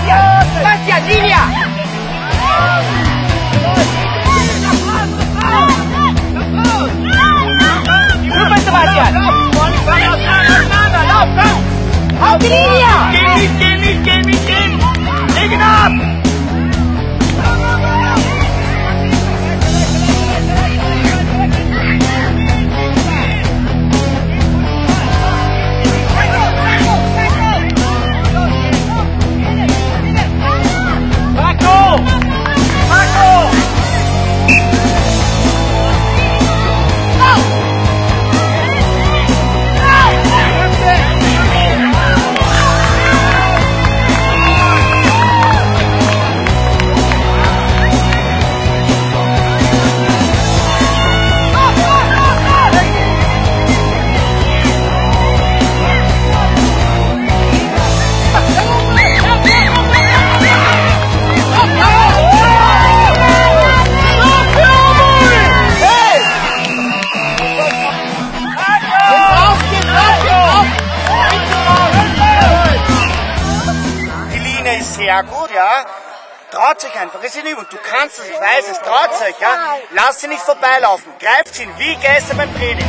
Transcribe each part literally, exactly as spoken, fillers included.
Sebastian! Sebastian, Lilia! Super, Sebastian! Lauf, lauf! Auf die Linie! Geh nicht, geh nicht, geh nicht, geh nicht! Leg ihn ab! Sehr gut, ja. Traut sich einfach, ist in Übung. Du kannst es, ich weiß es, traut sich, ja. Lass sie nicht vorbeilaufen. Greift sie ihn, wie gestern beim Training.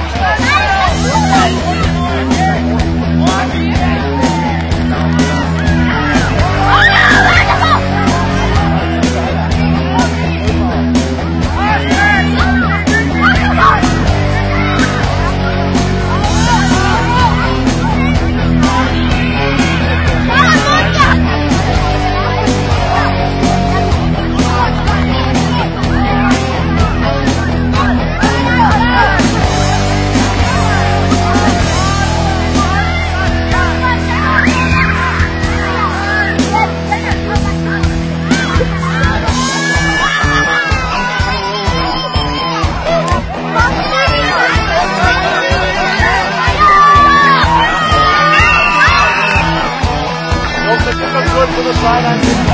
Kurz, das war dann